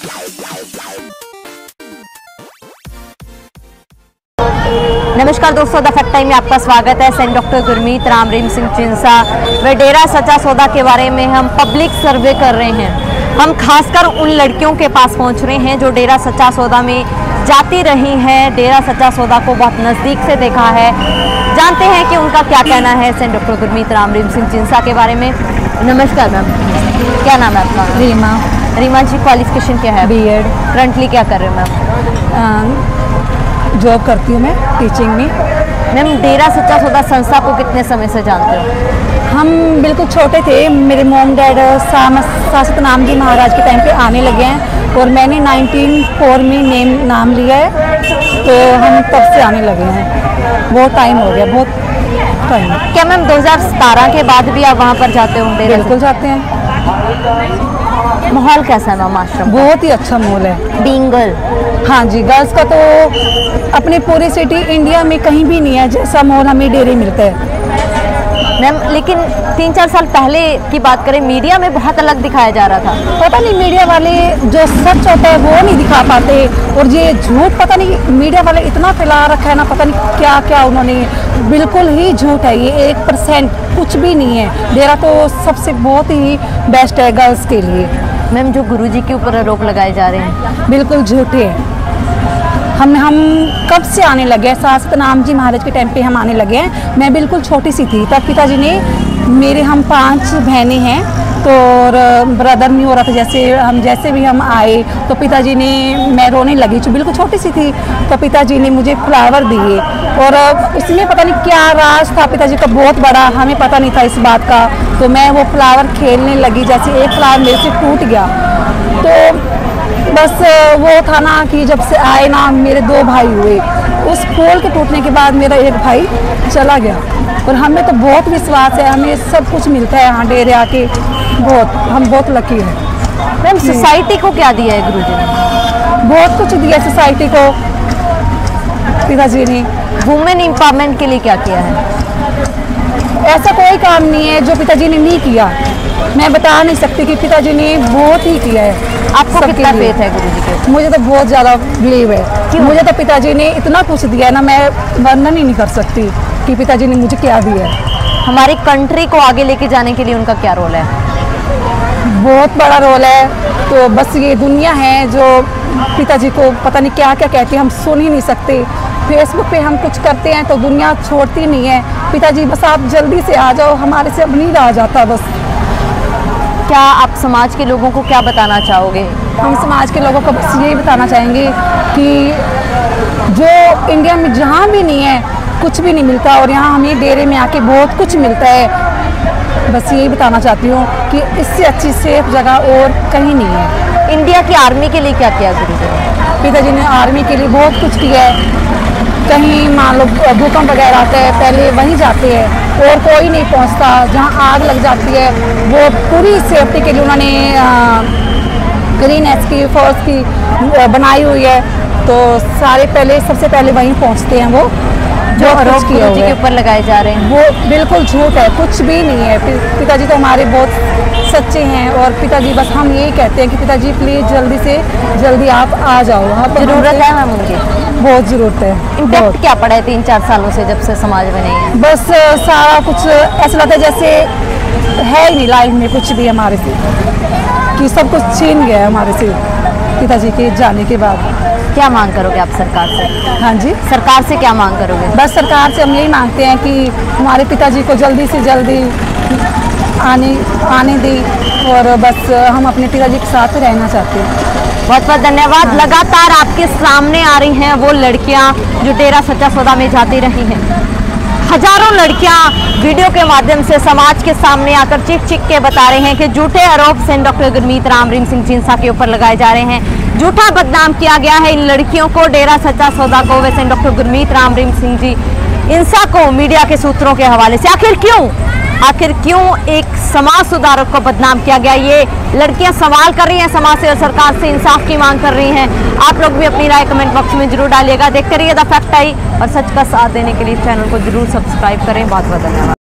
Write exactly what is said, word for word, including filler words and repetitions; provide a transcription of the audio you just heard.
नमस्कार दोस्तों, the fact time में आपका स्वागत है। सेंट डॉक्टर गुरमीत राम रहीम सिंह चिंसा व डेरा सच्चा सौदा के बारे में हम पब्लिक सर्वे कर रहे हैं। हम खासकर उन लड़कियों के पास पहुंच रहे हैं जो डेरा सच्चा सौदा में जाती रही हैं, डेरा सच्चा सौदा को बहुत नज़दीक से देखा है। जानते हैं कि उनका क्या कहना है सेंट डॉक्टर गुरमीत राम रहीम सिंह चिंसा के बारे में। नमस्कार मैम, क्या नाम है आपका? रीमा। रीमा जी, क्वालिफिकेशन क्या है? B Ed. करंटली क्या कर रहे हो मैम? जॉब करती हूँ मैं टीचिंग में। मैम, डेरा सच्चा सौदा संस्था को कितने समय से जानते हो? हम बिल्कुल छोटे थे, मेरे मॉम डैड शासक नाम जी महाराज के टाइम पे आने लगे हैं और मैंने नाइनटीन फोर में नेम नाम लिया है, तो हम तब से आने लगे हैं। बहुत टाइम हो गया, बहुत टाइम। क्या मैम दो हज़ार सतारह के बाद भी आप वहाँ पर जाते हो? बिल्कुल जाते हैं। माहौल कैसा है मैम आश्रम? बहुत ही अच्छा माहौल है। Being girl? हाँ जी, गर्ल्स का तो अपनी पूरी सिटी इंडिया में कहीं भी नहीं है जैसा माहौल हमें डेरे मिलता है। मैम, लेकिन तीन चार साल पहले की बात करें, मीडिया में बहुत अलग दिखाया जा रहा था। पता नहीं मीडिया वाले जो सच होता है वो नहीं दिखा पाते, और ये झूठ पता नहीं मीडिया वाले इतना फैला रखा है ना, पता नहीं क्या क्या उन्होंने। बिल्कुल ही झूठ है ये, एक परसेंट कुछ भी नहीं है। डेरा तो सबसे बहुत ही बेस्ट है गर्ल्स के लिए। मैम, जो गुरुजी के ऊपर आरोप लगाए जा रहे हैं बिल्कुल झूठे हैं। हम हम कब से आने लगे हैं, शासक नाम जी महाराज के टाइम पे हम आने लगे हैं। मैं बिल्कुल छोटी सी थी तब पिताजी ने, मेरे हम पांच बहनें हैं तो, और ब्रदर नहीं हो रहा था। जैसे हम जैसे भी हम आए तो पिताजी ने, मैं रोने लगी, जो बिल्कुल छोटी सी थी, तो पिताजी ने मुझे फ्लावर दिए, और उसमें पता नहीं क्या राज था पिताजी का बहुत बड़ा, हमें पता नहीं था इस बात का। तो मैं वो फ्लावर खेलने लगी, जैसे एक फ्लावर मेरे से टूट गया। तो बस वो था ना कि जब से आए ना मेरे दो भाई हुए, उस फूल के टूटने के बाद मेरा एक भाई चला गया। और हमें तो बहुत विश्वास है, हमें सब कुछ मिलता है यहाँ डेरे आके, बहुत हम बहुत लकी हैं। मैम, सोसाइटी को क्या दिया है गुरुजी ने? बहुत कुछ दिया सोसाइटी को पिताजी ने। वुमेन एम्पावरमेंट के लिए क्या किया है? ऐसा कोई काम नहीं है जो पिताजी ने नहीं किया। मैं बता नहीं सकती कि पिताजी ने बहुत ही किया है। आपको कितना फेथ है गुरुजी के? मुझे तो बहुत ज़्यादा बिलीव है। मुझे तो पिताजी ने इतना कुछ दिया है ना, मैं वर्णन ही नहीं कर सकती कि पिताजी ने मुझे क्या दिया है। हमारी कंट्री को आगे लेके जाने के लिए उनका क्या रोल है? बहुत बड़ा रोल है। तो बस ये दुनिया है जो पिताजी को पता नहीं क्या क्या कहती है, हम सुन ही नहीं सकते। फेसबुक पे हम कुछ करते हैं तो दुनिया छोड़ती नहीं है। पिताजी बस आप जल्दी से आ जाओ, हमारे से अब नहीं रहा जाता बस। क्या आप समाज के लोगों को क्या बताना चाहोगे? हम समाज के लोगों को बस यही बताना चाहेंगे कि जो इंडिया में जहाँ भी नहीं है, कुछ भी नहीं मिलता, और यहाँ हमें डेरे में आके बहुत कुछ मिलता है। बस यही बताना चाहती हूँ कि इससे अच्छी सेफ जगह और कहीं नहीं है। इंडिया की आर्मी के लिए क्या किया गुरुजी ने? पिताजी ने आर्मी के लिए बहुत कुछ किया है। कहीं मान लो भूकंप वगैरह आता है, पहले वहीं जाते हैं और कोई नहीं पहुंचता। जहां आग लग जाती है वो पूरी सेफ्टी के लिए उन्होंने ग्रीन एस की फोर्स की बनाई हुई है, तो सारे पहले सबसे पहले वहीं पहुंचते हैं। वो जो आरोप गुरुजी के ऊपर लगाए जा रहे हैं वो बिल्कुल झूठ है, कुछ भी नहीं है। पिताजी तो हमारे बहुत सच्चे हैं, और पिताजी बस हम यही कहते हैं कि पिताजी प्लीज़ जल्दी से जल्दी आप आ जाओ। वहाँ पर जरूरत है मैम उनकी, बहुत ज़रूरत है। इम्पैक्ट क्या पड़ा है तीन चार सालों से जब से समाज में नहीं है? बस सारा कुछ ऐसा लगता है जैसे है ही नहीं लाइफ में कुछ भी हमारे से, कि सब कुछ छीन गया है हमारे से पिताजी के जाने के बाद। क्या मांग करोगे आप सरकार से? हाँ जी, सरकार से क्या मांग करोगे? बस सरकार से हम यही मांगते हैं कि हमारे पिताजी को जल्दी से जल्दी आने आने दें, और बस हम अपने पिताजी के साथ रहना चाहते हैं। बहुत बहुत धन्यवाद। हाँ। लगातार आपके सामने आ रही हैं वो लड़कियां जो डेरा सच्चा सौदा में जाती रही हैं। हजारों लड़कियां वीडियो के माध्यम से समाज के सामने आकर चीख चीख के बता रहे हैं कि झूठे आरोप सेंट डॉक्टर गुरमीत राम रहीम सिंह चिंसा के ऊपर लगाए जा रहे हैं। झूठा बदनाम किया गया है इन लड़कियों को, डेरा सच्चा सौदा को, वे सेंट डॉक्टर गुरमीत राम रहीम सिंह जी इंसा को मीडिया के सूत्रों के हवाले से। आखिर क्यों आखिर क्यों एक समाज सुधारक को बदनाम किया गया? ये लड़कियां सवाल कर रही हैं समाज से और सरकार से इंसाफ की मांग कर रही हैं। आप लोग भी अपनी राय कमेंट बॉक्स में जरूर डालिएगा। देखते रहिए द फैक्ट आई, और सच का साथ देने के लिए चैनल को जरूर सब्सक्राइब करें। बहुत बहुत धन्यवाद।